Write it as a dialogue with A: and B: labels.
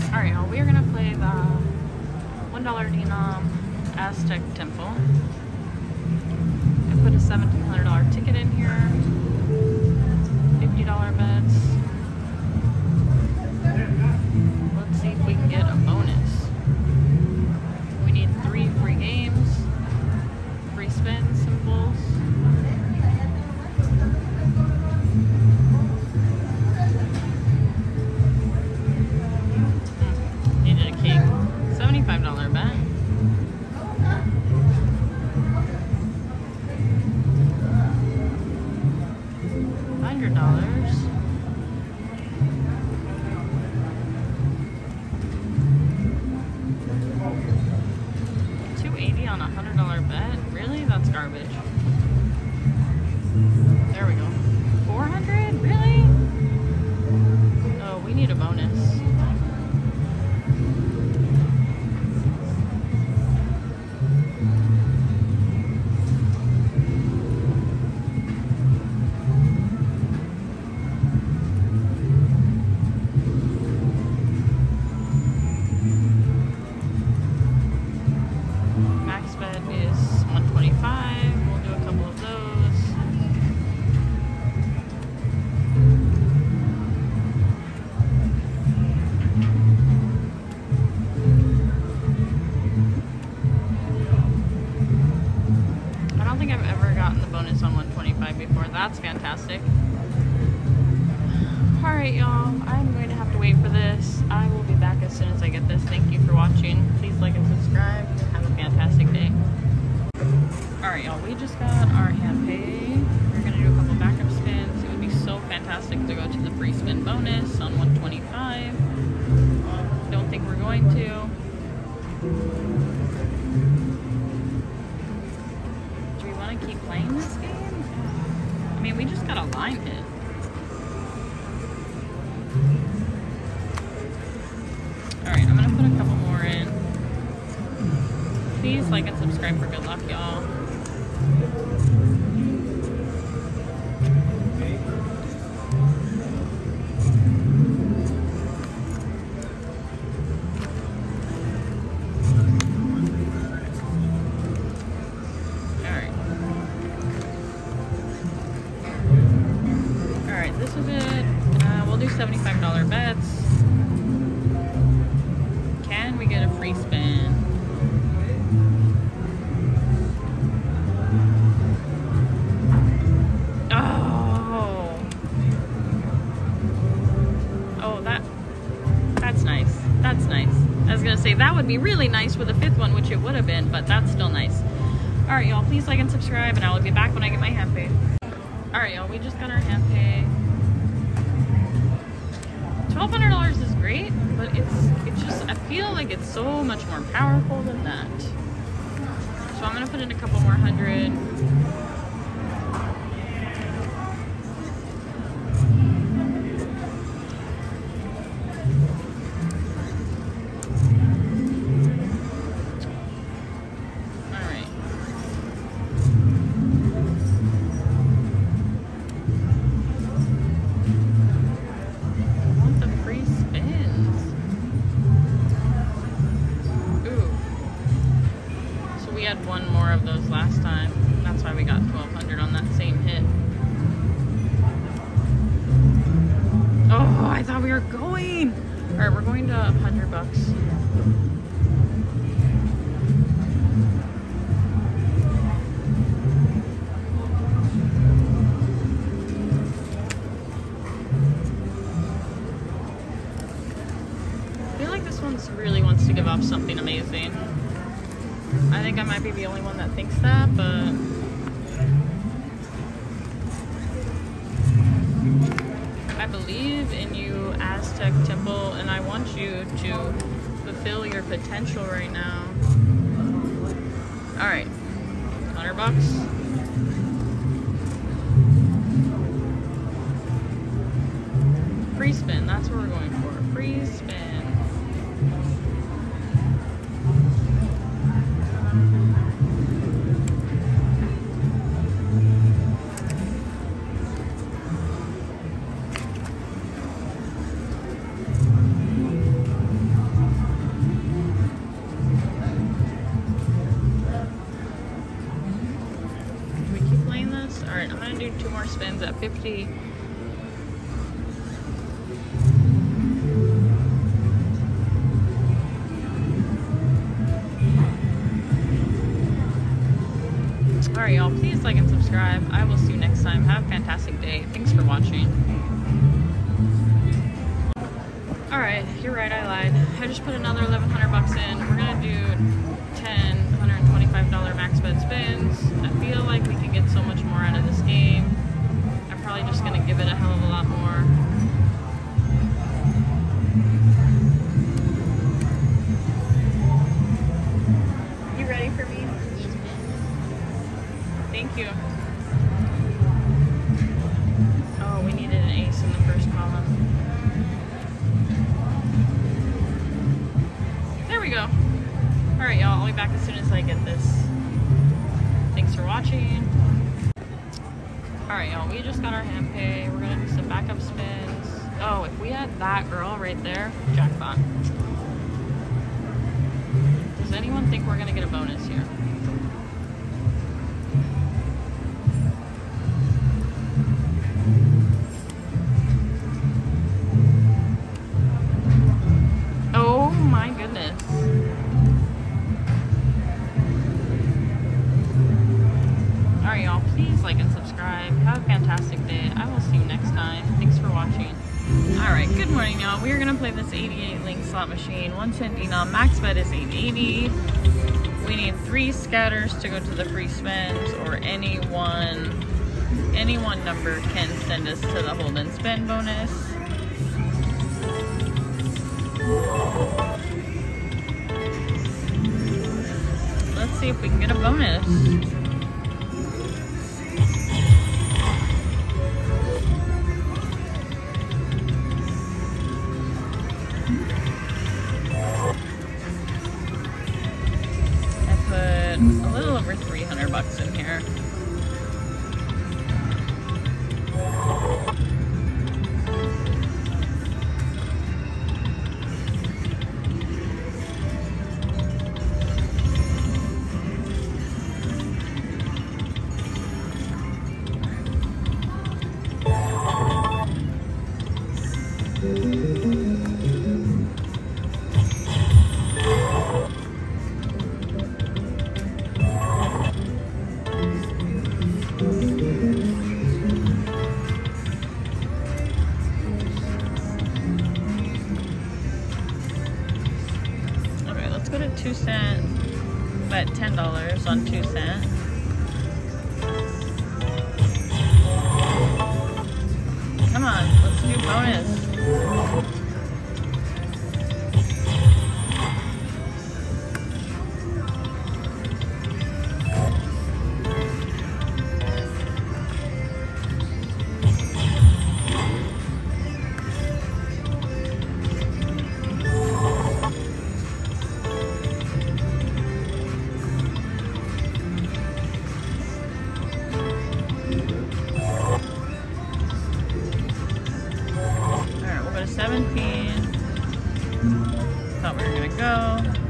A: Alright, y'all, we are gonna play the $1 denom Aztec temple. I put a $1,700 ticket in here, $50 bets. Let's see if we can get a bonus. We need 3 free games, free spin symbols. Needed a king. $75 bet. $100. $280 on a $100 bet. Really? That's garbage. There we go. $400? Really? Oh, we need a bonus. Max bet is 125. We'll do a couple of those. I don't think I've ever gotten the bonus on 125 before. That's fantastic. Alright, y'all. I'm going to have to wait for this. I will be back as soon as I get this. Thank you for watching. Please like and subscribe. Have a fantastic day. Alright, y'all. We just got our hand pay. We're going to do a couple backup spins. It would be so fantastic to go to the free spin bonus on 125. Don't think we're going to. Do we want to keep playing this game? I mean, we just got a line hit. Alright, I'm gonna put a couple more in. Please like and subscribe for good luck, y'all. Alright, this is it. We'll do $75 bets. Can we get a free spin? Oh! Oh, that's nice. That's nice. I was gonna say that would be really nice with a 5th one, which it would have been, but that's still nice. Alright, y'all, please like and subscribe, and I will be back when I get my hand pay. Alright, y'all, we just got our hand pay. $1,200 is great, but it's just, I feel like it's so much more powerful than that. So I'm gonna put in a couple more hundred. We had one more of those last time. That's why we got 1,200 on that same hit. Oh, I thought we were going. All right, we're going to $100. I feel like this one really wants to give off something amazing. I think I might be the only one that thinks that, but I believe in you, Aztec Temple, and I want you to fulfill your potential right now. Alright, $100. Free spin, that's what we're going for. Free spin. more spins at 50. Alright, y'all, please like and subscribe. I will see you next time. Have a fantastic day. Thanks for watching. Alright, you're right, I lied. I just put another 1,100 bucks in. We're gonna do 10 $125 max bet spins. I feel like we can get so much more out of this game. I'm probably just gonna give it a hell of a lot more. You ready for me? Thank you. Oh, we needed an ace in the first column. There we go. Alright, y'all, I'll be back as soon as I get this. Thanks for watching. Alright, y'all, we just got our hand pay. We're gonna do some backup spins. Oh, if we had that girl right there, jackpot. Does anyone think we're gonna get a bonus here? Oh my goodness. Alright, y'all, please like and subscribe. Have a fantastic day. I will see you next time. Thanks for watching. Alright, good morning, y'all. We are going to play this 88 link slot machine. 110 denom. Max bet is 880. We need 3 scatters to go to the free spins, or any one number can send us to the hold and spin bonus. Let's see if we can get a bonus. I put a little over 300 bucks in here. Okay, let's go to 2 cent, bet $10 on 2 cent. Come on, let's do bonus. Alright, we'll go to 17. Thought we were gonna go.